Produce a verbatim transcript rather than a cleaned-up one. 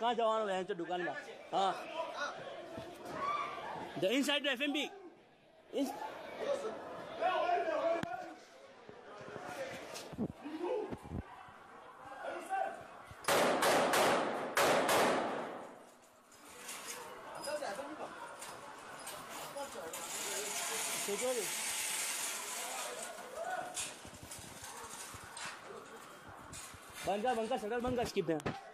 कहाँ जवान है दुकान में? हाँ the inside the F M B is बंद कर बंद कर शटर बंद कर स्किप है।